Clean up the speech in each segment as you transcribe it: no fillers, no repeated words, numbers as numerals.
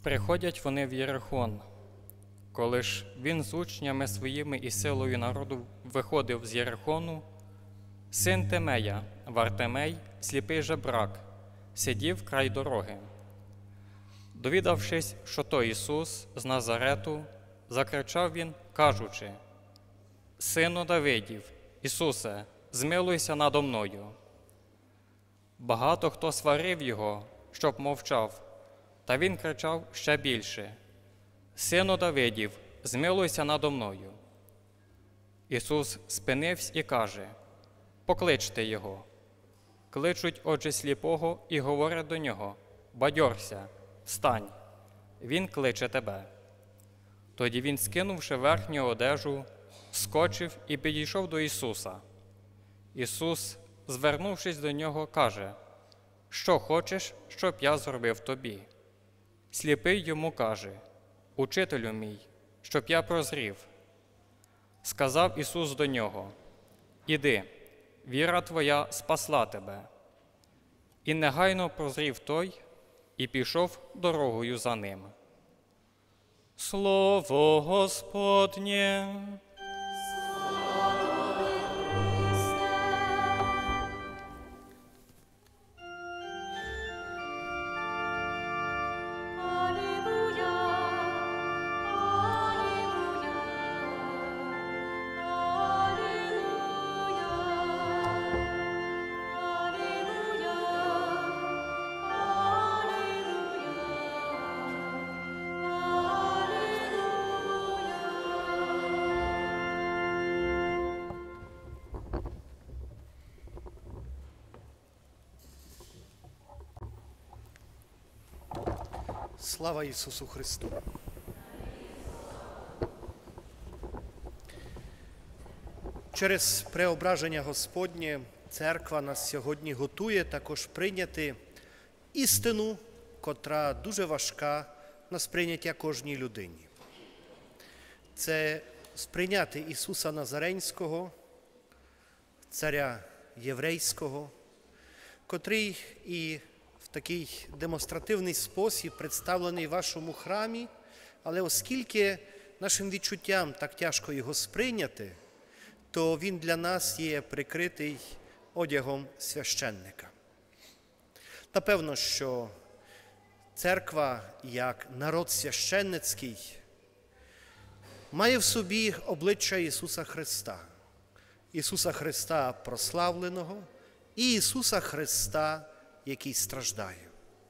Приходять вони в Єрихон. Коли ж він з учнями своїми і силою народу виходив з Єрихону, син Тимея, Вартимей, сліпий жебрак, сидів край дороги. Довідавшись, що то Ісус з Назарету, закричав він, кажучи: «Сину Давидів, Ісусе, змилуйся надо мною». Багато хто сварив його, щоб мовчав, та він кричав ще більше: «Сину Давидів, змилуйся надо мною». Ісус спинився і каже: «Покличте його». Кличуть отже сліпого і говорять до нього: «Бадьорся, встань, він кличе тебе». Тоді він, скинувши верхню одежу, скочив і підійшов до Ісуса. Ісус, звернувшись до нього, каже: «Що хочеш, щоб я зробив тобі?» Сліпий йому каже: «Учителю мій, щоб я прозрів». Сказав Ісус до нього: «Іди, віра твоя спасла тебе». І негайно прозрів той, і пішов дорогою за ним. Слово Господнє. Слава Ісусу Христу! Через преображення Господнє церква нас сьогодні готує також прийняти істину, котра дуже важка на сприйняття кожній людині. Це сприйняти Ісуса Назаренського, царя єврейського, котрий і в такий демонстративний спосіб представлений в вашому храмі, але оскільки нашим відчуттям так тяжко його сприйняти, то він для нас є прикритий одягом священника. Напевно, що церква, як народ священницький, має в собі обличчя Ісуса Христа. Ісуса Христа прославленого і Ісуса Христа, який страждає.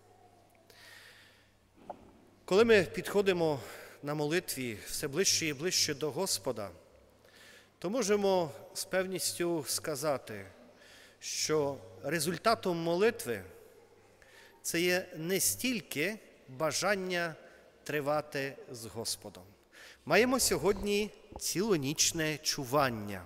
Коли ми підходимо на молитві все ближче і ближче до Господа, то можемо з певністю сказати, що результатом молитви це є не стільки бажання тривати з Господом. Маємо сьогодні цілонічне чування.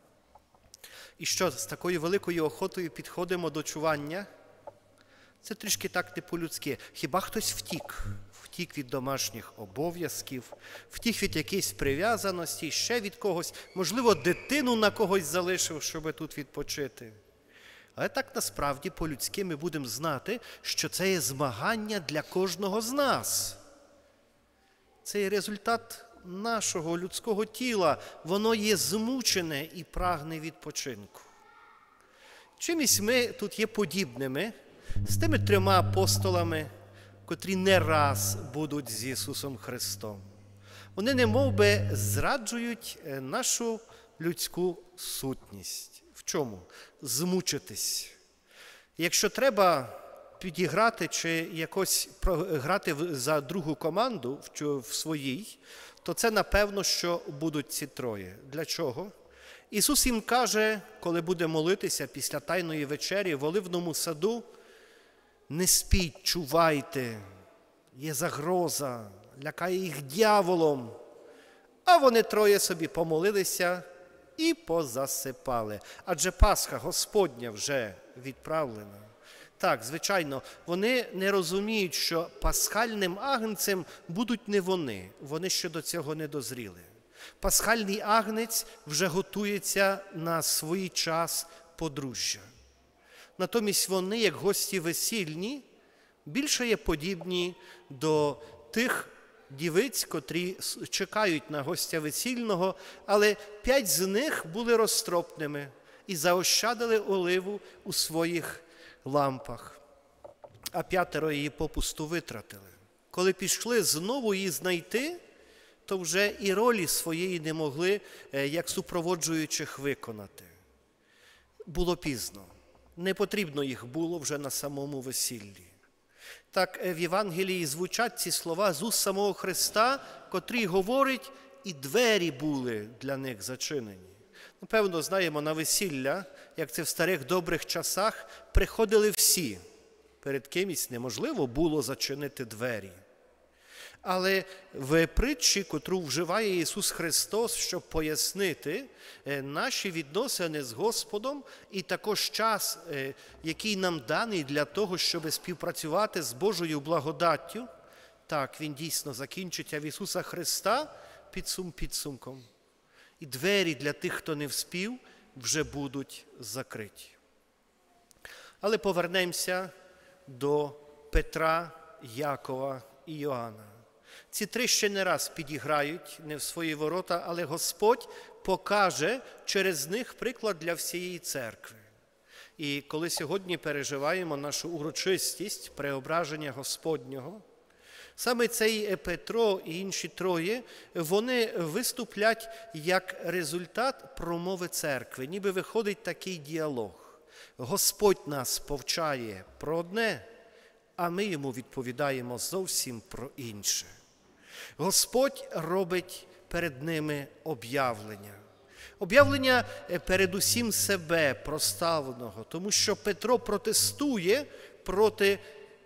І що, з такою великою охотою підходимо до чування? Це трішки так не по-людськи. Хіба хтось втік від домашніх обов'язків, втік від якоїсь прив'язаності, ще від когось, можливо, дитину на когось залишив, щоб тут відпочити. Але так насправді по-людськи ми будемо знати, що це є змагання для кожного з нас. Це є результат нашого людського тіла, воно є змучене і прагне відпочинку. Чимось ми тут є подібними з тими трьома апостолами, котрі не раз будуть з Ісусом Христом. Вони немовби зраджують нашу людську сутність. В чому? Змучитись. Якщо треба підіграти чи якось грати за другу команду в своїй, то це напевно, що будуть ці троє. Для чого? Ісус їм каже, коли буде молитися після Тайної вечері в Оливному саду: не спіть, чувайте, є загроза, лякає їх дьяволом. А вони троє собі помолилися і позасипали. Адже Пасха Господня вже відправлена. Так, звичайно, вони не розуміють, що пасхальним агнцем будуть не вони. Вони ще до цього не дозріли. Пасхальний агнець вже готується на свій час подружжя. Натомість вони, як гості весільні, більше є подібні до тих дівиць, котрі чекають на гостя весільного, але 5 з них були розтропними і заощадили оливу у своїх лампах, а 5 її попусту витратили. Коли пішли знову її знайти, то вже і ролі своєї не могли, як супроводжуючих, виконати. Було пізно. Не потрібно їх було вже на самому весіллі. Так в Євангелії звучать ці слова з уст самого Христа, котрий говорить, і двері були для них зачинені. Напевно, знаємо, на весілля, як це в старих добрих часах, приходили всі. Перед кимось неможливо було зачинити двері. Але в притчі, котру вживає Ісус Христос, щоб пояснити наші відносини з Господом і також час, який нам даний для того, щоб співпрацювати з Божою благодаттю, так, він дійсно закінчиться в Ісуса Христа підсумком. І двері для тих, хто не вспів, вже будуть закриті. Але повернемося до Петра, Якова і Йоанна. Ці 3 ще не раз підіграють не в свої ворота, але Господь покаже через них приклад для всієї церкви. І коли сьогодні переживаємо нашу урочистість преображення Господнього, саме цей Петро і інші 3, вони виступлять як результат промови церкви. Ніби виходить такий діалог. Господь нас повчає про одне, а ми йому відповідаємо зовсім про інше. Господь робить перед ними об'явлення. Об'явлення передусім себе проставленого, тому що Петро протестує проти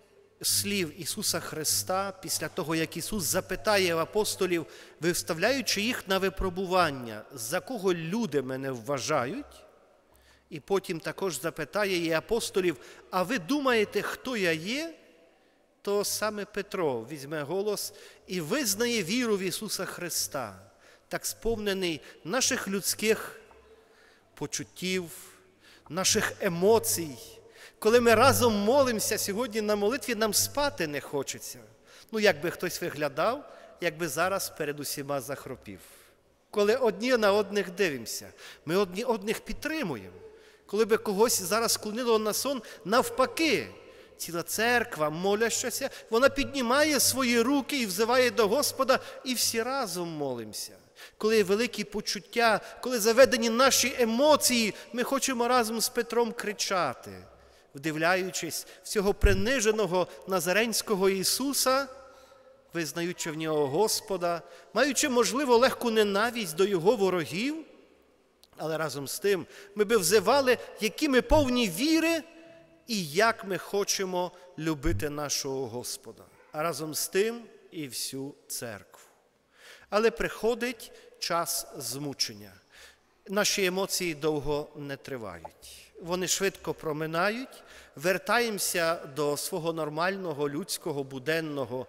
слів Ісуса Христа після того, як Ісус запитає апостолів, виставляючи їх на випробування, за кого люди мене вважають, і потім також запитає і апостолів, а ви думаєте, хто я є? То саме Петро візьме голос і визнає віру в Ісуса Христа, так сповнений наших людських почуттів, наших емоцій. Коли ми разом молимося сьогодні на молитві, нам спати не хочеться. Якби хтось виглядав, якби зараз перед усіма захропів. Коли одні на одних дивимося, ми одні одних підтримуємо. Коли би когось зараз склонило на сон, навпаки, ціла церква, молящася, вона піднімає свої руки і взиває до Господа, і всі разом молимося. Коли є великі почуття, коли заведені наші емоції, ми хочемо разом з Петром кричати, вдивляючись в цього приниженого назаренського Ісуса, визнаючи в нього Господа, маючи, можливо, легку ненависть до його ворогів, але разом з тим ми би взивали, які ми повні віри і як ми хочемо любити нашого Господа. А разом з тим і всю церкву. Але приходить час змучення. Наші емоції довго не тривають. Вони швидко проминають, вертаємося до свого нормального, людського, буденного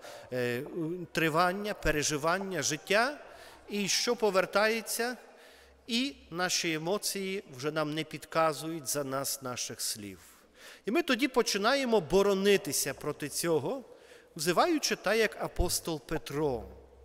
тривання, переживання, життя. І що повертається? І наші емоції вже нам не підказують за нас наших слів. І ми тоді починаємо боронитися проти цього, взиваючи так, як апостол Петро.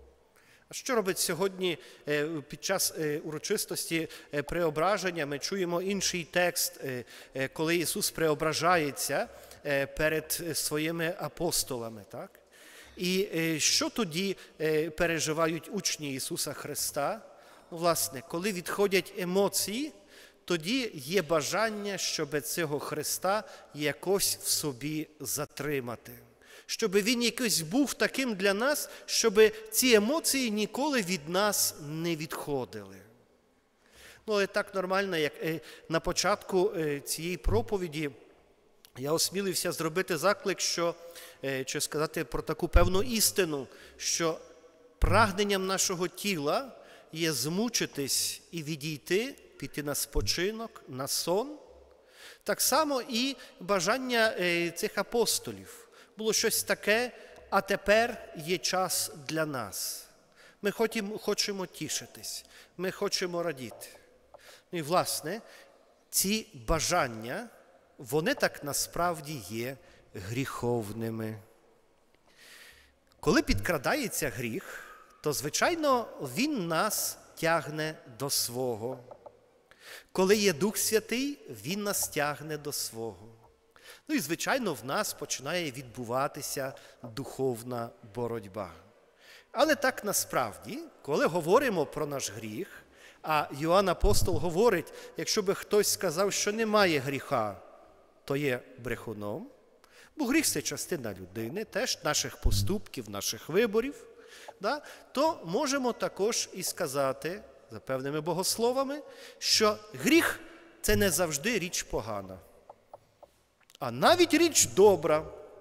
А що робить сьогодні під час урочистості преображення? Ми чуємо інший текст, коли Ісус преображається перед своїми апостолами. Так? І що тоді переживають учні Ісуса Христа? Власне, коли відходять емоції, тоді є бажання, щоб цього Христа якось в собі затримати. Щоб він якось був таким для нас, щоб ці емоції ніколи від нас не відходили. Але так нормально, як на початку цієї проповіді я осмілився зробити заклик, чи сказати про таку певну істину, що прагненням нашого тіла є змучитись і відійти, піти на спочинок, на сон. Так само і бажання цих апостолів. Було щось таке, а тепер є час для нас. Ми хочемо тішитись, ми хочемо радіти. І, власне, ці бажання, вони так насправді є гріховними. Коли підкрадається гріх, то, звичайно, він нас тягне до свого. Коли є Дух Святий, він нас тягне до свого. Ну і, звичайно, в нас починає відбуватися духовна боротьба. Але так насправді, коли говоримо про наш гріх, а Йоанн Апостол говорить, якщо би хтось сказав, що немає гріха, то є брехуном, бо гріх – це частина людини, теж наших поступків, наших виборів, то можемо також і сказати, за певними богословами, що гріх – це не завжди річ погана, а навіть річ добра.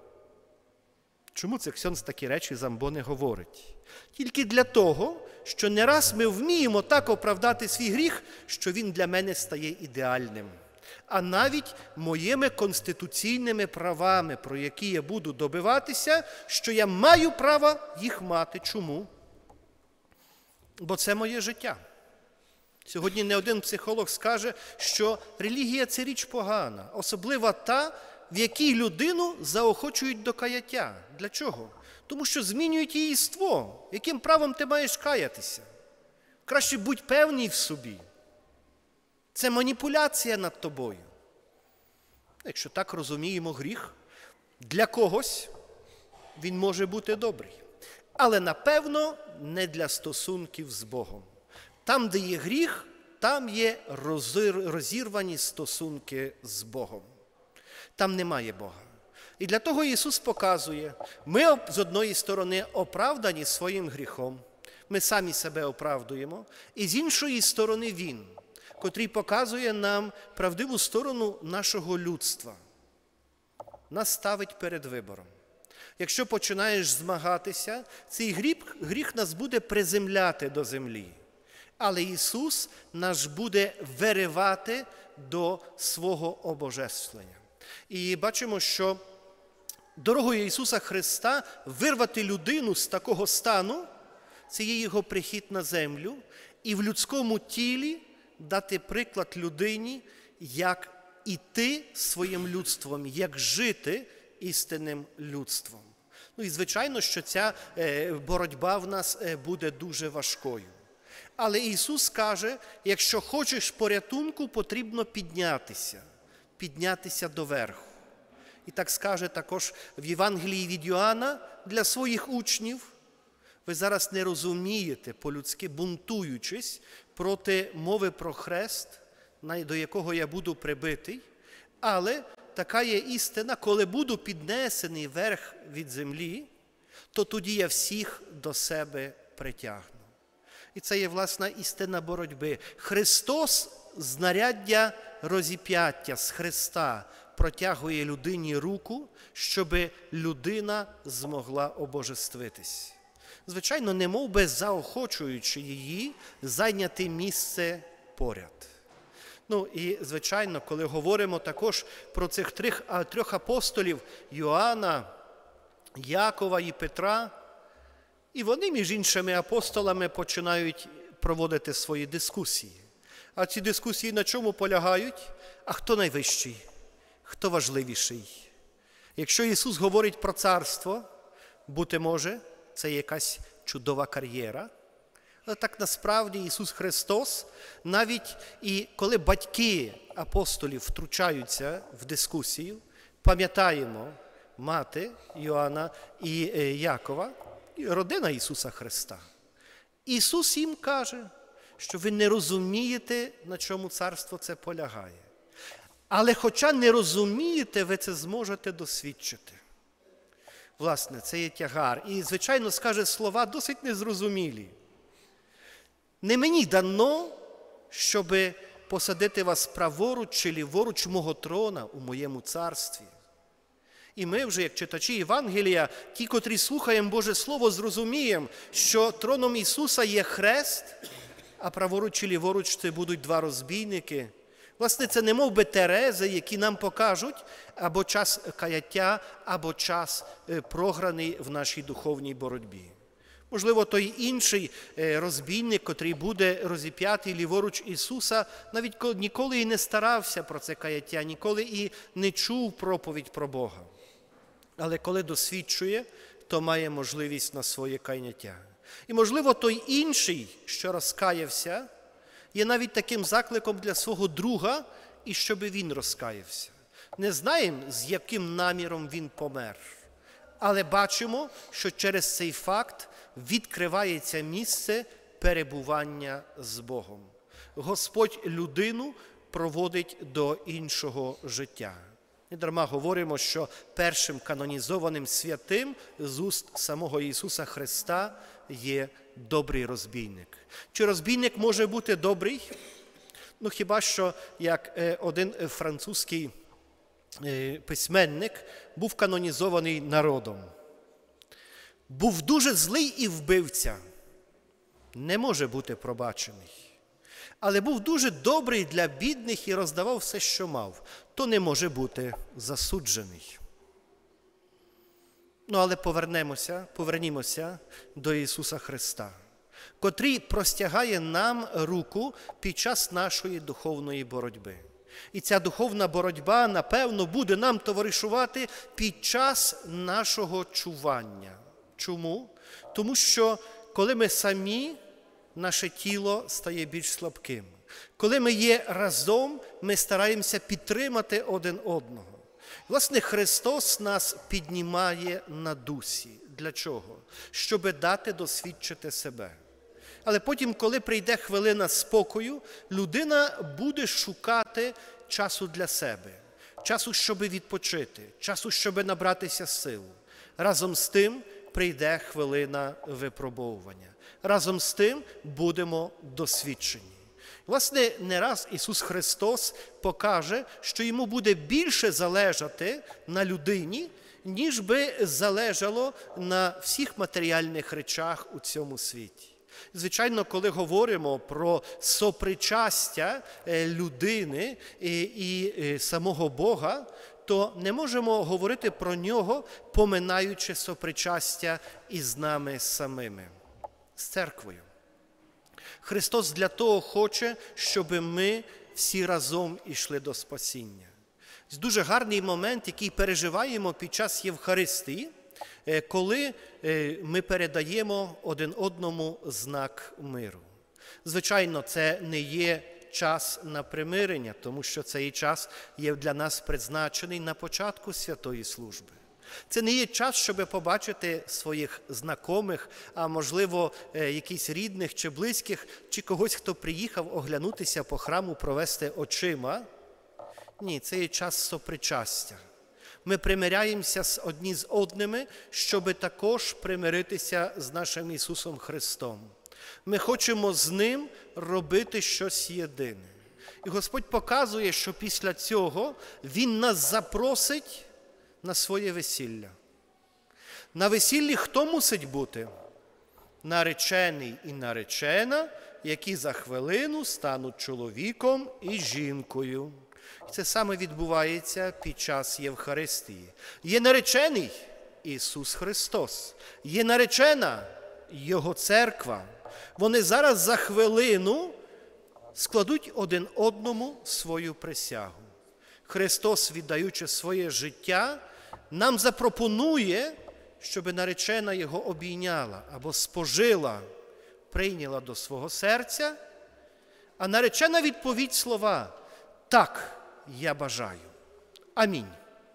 Чому це ксьондз такі речі Замбони говорить? Тільки для того, що не раз ми вміємо так оправдати свій гріх, що він для мене стає ідеальним. А навіть моїми конституційними правами, про які я буду добиватися, що я маю право їх мати. Чому? Бо це моє життя. Сьогодні не один психолог скаже, що релігія – це річ погана, особливо та, в якій людину заохочують до каяття. Для чого? Тому що змінюють її єство. Яким правом ти маєш каятися? Краще будь певний в собі. Це маніпуляція над тобою. Якщо так розуміємо гріх, для когось він може бути добрий. Але, напевно, не для стосунків з Богом. Там, де є гріх, там є розірвані стосунки з Богом. Там немає Бога. І для того Ісус показує, ми з одної сторони оправдані своїм гріхом, ми самі себе оправдуємо, і з іншої сторони Він, котрий показує нам правдиву сторону нашого людства. Нас ставить перед вибором. Якщо починаєш змагатися, цей гріх нас буде приземляти до землі. Але Ісус нас буде виривати до свого обожествлення. І бачимо, що дорогою Ісуса Христа вирвати людину з такого стану – це є Його прихід на землю, і в людському тілі дати приклад людині, як іти своїм людством, як жити істинним людством. Ну і звичайно, що ця боротьба в нас буде дуже важкою. Але Ісус каже, якщо хочеш порятунку, потрібно піднятися доверху. І так скаже також в Євангелії від Йоанна для своїх учнів. Ви зараз не розумієте, по-людськи бунтуючись, проти мови про хрест, до якого я буду прибитий. Але така є істина, коли буду піднесений вверх від землі, то тоді я всіх до себе притягну. І це є, власна, істина боротьби. Христос, знаряддя розіп'яття з Христа, протягує людині руку, щоб людина змогла обожествитись. Звичайно, не мов би заохочуючи її зайняти місце поряд. Ну і, звичайно, коли говоримо також про цих трьох апостолів Йоанна, Якова і Петра, і вони між іншими апостолами починають проводити свої дискусії. А ці дискусії на чому полягають? А хто найвищий? Хто важливіший? Якщо Ісус говорить про царство, бути може, це якась чудова кар'єра. Але так насправді Ісус Христос, навіть і коли батьки апостолів втручаються в дискусію, пам'ятаємо мати Йоанна і Якова, родина Ісуса Христа. Ісус їм каже, що ви не розумієте, на чому царство це полягає. Але хоча не розумієте, ви це зможете досвідчити. Власне, це є тягар. І, звичайно, скаже слова досить незрозумілі. Не мені дано, щоб посадити вас праворуч чи ліворуч мого трона у моєму царстві. І ми вже, як читачі Євангелія, ті, котрі слухаємо Боже Слово, зрозуміємо, що троном Ісуса є хрест, а праворуч і ліворуч це будуть два розбійники. Власне, це не мов би терези, які нам покажуть або час каяття, або час програний в нашій духовній боротьбі. Можливо, той інший розбійник, котрий буде розіп'ятий ліворуч Ісуса, навіть ніколи і не старався про це каяття, ніколи і не чув проповідь про Бога. Але коли досвідчує то має можливість на своє каяття. І, можливо, той інший, що розкаявся, є навіть таким закликом для свого друга, і щоб він розкаявся. Не знаємо, з яким наміром він помер, але бачимо, що через цей факт відкривається місце перебування з Богом. Господь людину проводить до іншого життя. Не дарма говоримо, що першим канонізованим святим з уст самого Ісуса Христа є добрий розбійник. Чи розбійник може бути добрий? Ну хіба що, як один французький письменник був канонізований народом. Був дуже злий і вбивця. Не може бути пробачений. Але був дуже добрий для бідних і роздавав все, що мав. То не може бути засуджений. Ну, але повернімося до Ісуса Христа, котрий простягає нам руку під час нашої духовної боротьби. І ця духовна боротьба, напевно, буде нам товаришувати під час нашого чування. Чому? Тому що, коли ми самі, наше тіло стає більш слабким. Коли ми є разом, ми стараємося підтримати один одного. Власне, Христос нас піднімає на дусі. Для чого? Щоби дати досвідчити себе. Але потім, коли прийде хвилина спокою, людина буде шукати часу для себе, часу, щоб відпочити, часу, щоб набратися сил. Разом з тим прийде хвилина випробовування. Разом з тим будемо досвідчені. Власне, не раз Ісус Христос покаже, що йому буде більше залежати на людині, ніж би залежало на всіх матеріальних речах у цьому світі. Звичайно, коли говоримо про сопричастя людини і самого Бога, то не можемо говорити про нього, поминаючи сопричастя із нами самими, з церквою. Христос для того хоче, щоб ми всі разом йшли до спасіння. Це дуже гарний момент, який переживаємо під час Євхаристії, коли ми передаємо один одному знак миру. Звичайно, це не є час на примирення, тому що цей час є для нас призначений на початку святої служби. Це не є час, щоб побачити своїх знайомих, а можливо, якісь рідних чи близьких, чи когось, хто приїхав оглянутися по храму, провести очима. Ні, це є час сопричастя. Ми примиряємося одні з одними, щоб також примиритися з нашим Ісусом Христом. Ми хочемо з Ним робити щось єдине. І Господь показує, що після цього Він нас запросить на своє весілля. На весіллі хто мусить бути? Наречений і наречена, які за хвилину стануть чоловіком і жінкою. І це саме відбувається під час Євхаристії. Є наречений Ісус Христос, є наречена Його церква. Вони зараз за хвилину складуть один одному свою присягу. Христос, віддаючи своє життя, нам запропонує, щоб наречена Його обійняла або спожила, прийняла до свого серця, а наречена відповідь слова «Так, я бажаю. Амінь».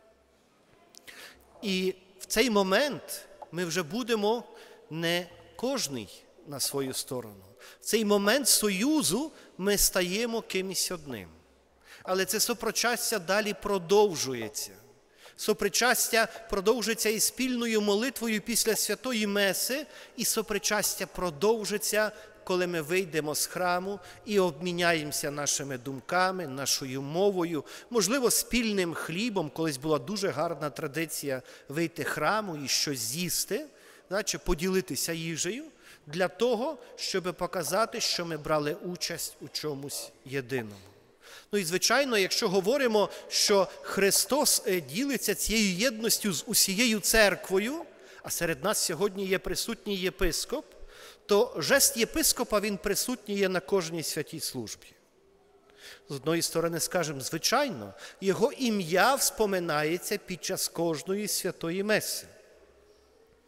І в цей момент ми вже будемо не кожний на свою сторону. В цей момент союзу ми стаємо кимось одним. Але це сопричастя далі продовжується. Сопричастя продовжиться і спільною молитвою після святої Меси, і сопричастя продовжиться, коли ми вийдемо з храму і обміняємося нашими думками, нашою мовою, можливо, спільним хлібом. Колись була дуже гарна традиція вийти з храму і щось з'їсти, чи поділитися їжею, для того, щоб показати, що ми брали участь у чомусь єдиному. Ну і, звичайно, якщо говоримо, що Христос ділиться цією єдністю з усією церквою, а серед нас сьогодні є присутній єпископ, то жест єпископа, він присутній є на кожній святій службі. З одної сторони, скажемо, звичайно, його ім'я вспоминається під час кожної святої меси.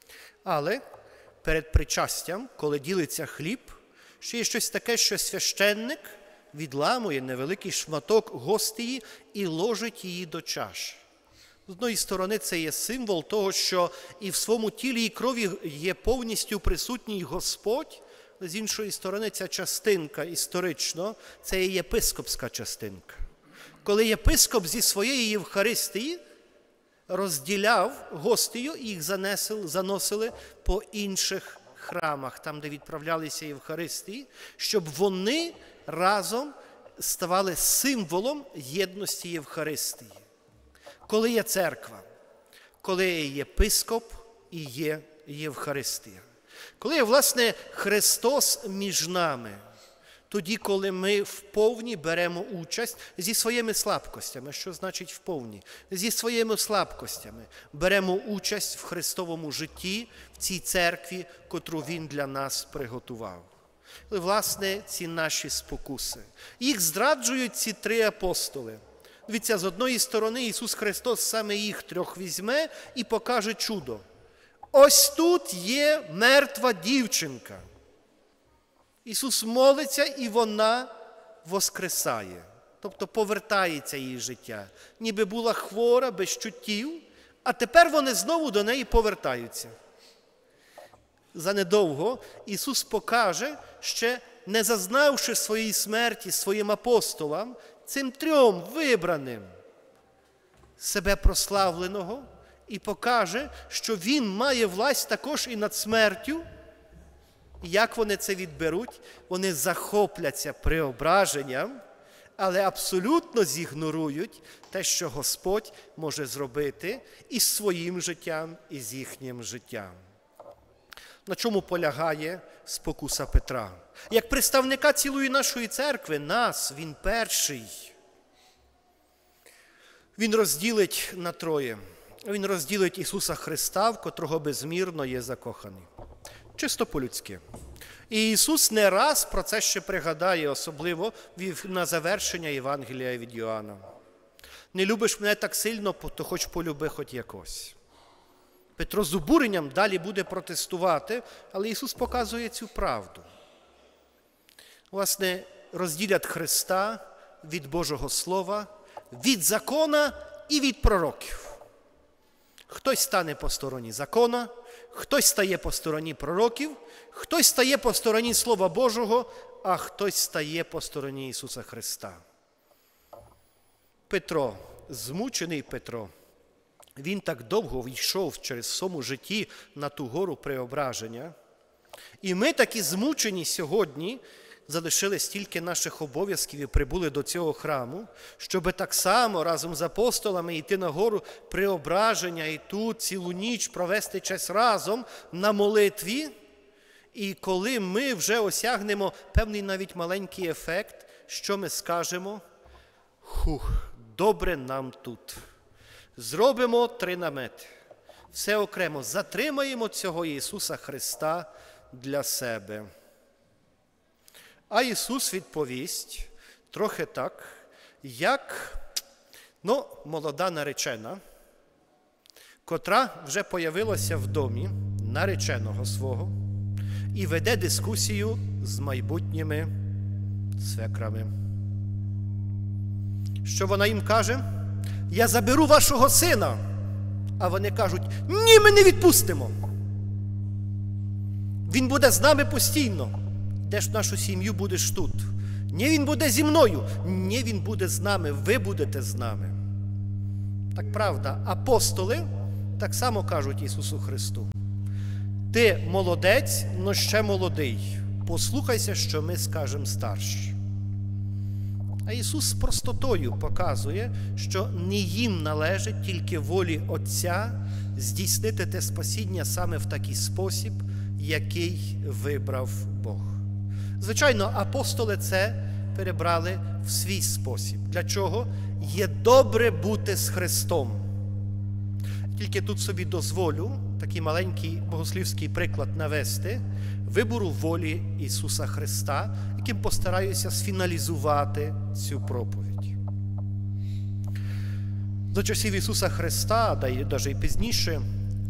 Але перед причастям, коли ділиться хліб, ще є щось таке, що священник відламує невеликий шматок гостії і ложить її до чаш. З одної сторони, це є символ того, що і в своєму тілі і крові є повністю присутній Господь. З іншої сторони, ця частинка історично, це є єпископська частинка. Коли єпископ зі своєї Євхаристії розділяв гостію, і їх заносили по інших храмах, там, де відправлялися Євхаристії, щоб вони разом ставали символом єдності Євхаристії. Коли є церква, коли є єпископ і є Євхаристія. Коли є, власне, Христос між нами, тоді, коли ми вповні беремо участь зі своїми слабкостями. Що значить вповні? Зі своїми слабкостями беремо участь в Христовому житті, в цій церкві, котру Він для нас приготував. І, власне, ці наші спокуси. Їх зраджують ці три апостоли. Дивіться, з одної сторони Ісус Христос саме їх трьох візьме і покаже чудо. Ось тут є мертва дівчинка. Ісус молиться, і вона воскресає. Тобто повертається її життя. Ніби була хвора, без чуттів, а тепер вони знову до неї повертаються. Занедовго Ісус покаже, ще не зазнавши своєї смерті своїм апостолам, цим трьом вибраним себе прославленого, і покаже, що Він має власть також і над смертю. І як вони це відберуть? Вони захопляться преображенням, але абсолютно зігнорують те, що Господь може зробити із своїм життям, і з їхнім життям. На чому полягає спокуса Петра? Як представника цілої нашої церкви, нас, він перший. Він розділить на троє. Він розділить Ісуса Христа, в котрого безмірно є закоханий. Чисто по-людськи. І Ісус не раз про це ще пригадає, особливо на завершення Євангелія від Йоанна. Не любиш мене так сильно, то хоч полюби хоч якось. Петро з обуренням далі буде протестувати, але Ісус показує цю правду. Власне, розділять Христа від Божого Слова, від закона і від пророків. Хтось стане по стороні закона, хтось стає по стороні пророків, хтось стає по стороні Слова Божого, а хтось стає по стороні Ісуса Христа. Петро, змучений Петро, він так довго війшов через своєму житті на ту гору преображення. І ми такі змучені сьогодні, залишили стільки наших обов'язків і прибули до цього храму, щоб так само разом з апостолами йти на гору преображення і тут цілу ніч провести час разом на молитві. І коли ми вже осягнемо певний навіть маленький ефект, що ми скажемо? Добре нам тут. Зробимо 3 намети. Все окремо. Затримаємо цього Ісуса Христа для себе. А Ісус відповість трохи так, як молода наречена, котра вже появилася в домі нареченого свого і веде дискусію з майбутніми свекрами. Що вона їм каже? Я заберу вашого сина. А вони кажуть, ні, ми не відпустимо. Він буде з нами постійно. Йдеш в нашу сім'ю, будеш тут. Ні, він буде зі мною. Ні, він буде з нами, ви будете з нами. Так правда, апостоли так само кажуть Ісусу Христу. Ти молодець, но ще молодий. Послухайся, що ми скажемо старші. А Ісус з простотою показує, що не їм належить тільки волі Отця здійснити те спасіння саме в такий спосіб, який вибрав Бог. Звичайно, апостоли це перебрали в свій спосіб. Для чого? Є добре бути з Христом. Тільки тут собі дозволю такий маленький богослівський приклад навести вибору волі Ісуса Христа, яким постараюся сфіналізувати цю проповідь. До часів Ісуса Христа, да й навіть і пізніше,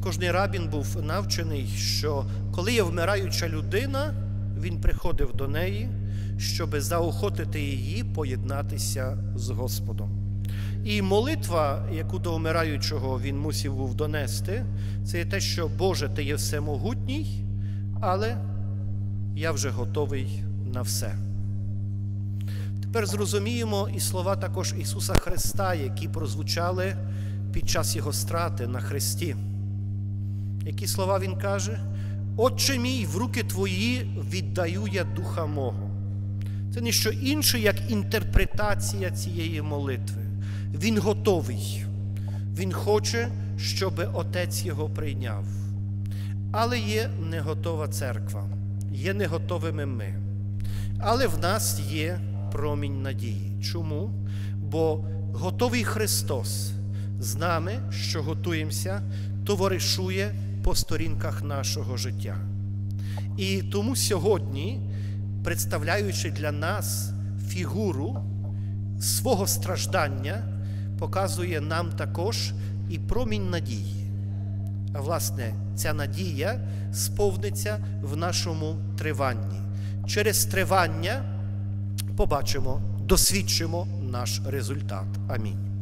Кожний рабін був навчений, що коли є вмираюча людина, він приходив до неї, щоб заохотити її поєднатися з Господом. І молитва, яку до вмираючого він мусив був донести, це є те, що «Боже, Ти є всемогутній, але я вже готовий на все». Тепер зрозуміємо і слова також Ісуса Христа, які прозвучали під час Його страти на хресті. Які слова Він каже? «Отче мій, в руки Твої віддаю я духа мого». Це не що інше, як інтерпретація цієї молитви. Він готовий. Він хоче, щоб Отець Його прийняв. Але є не готова церква, є не готовими ми. Але в нас є промінь надії. Чому? Бо готовий Христос з нами, що готуємося, товаришує по сторінках нашого життя. І тому сьогодні, представляючи для нас фігуру свого страждання, показує нам також і промінь надії. А власне, ця надія сповниться в нашому триванні. Через тривання побачимо, досвідчимо наш результат. Амінь.